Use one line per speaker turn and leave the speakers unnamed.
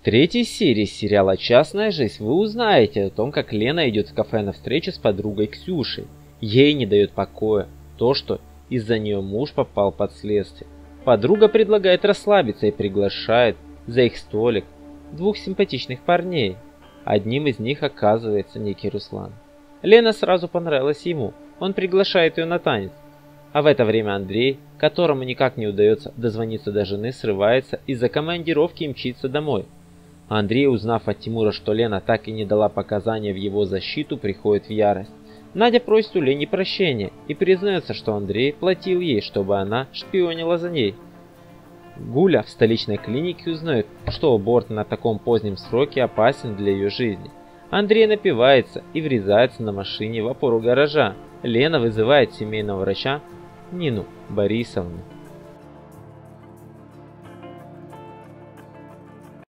третьей серии сериала «Частная жизнь» вы узнаете о том, как Лена идет в кафе на встречу с подругой Ксюшей. Ей не дает покоя то, что из-за нее муж попал под следствие. Подруга предлагает расслабиться и приглашает за их столик двух симпатичных парней. Одним из них оказывается некий Руслан. Лена сразу понравилась ему, он приглашает ее на танец. А в это время Андрей, которому никак не удается дозвониться до жены, срывается из-за командировки и мчится домой. Андрей, узнав от Тимура, что Лена так и не дала показания в его защиту, приходит в ярость. Надя просит у Лени прощения и признается, что Андрей платил ей, чтобы она шпионила за ней. Гуля в столичной клинике узнает, что аборт на таком позднем сроке опасен для ее жизни. Андрей напивается и врезается на машине в опору гаража. Лена вызывает семейного врача Нину Борисовну.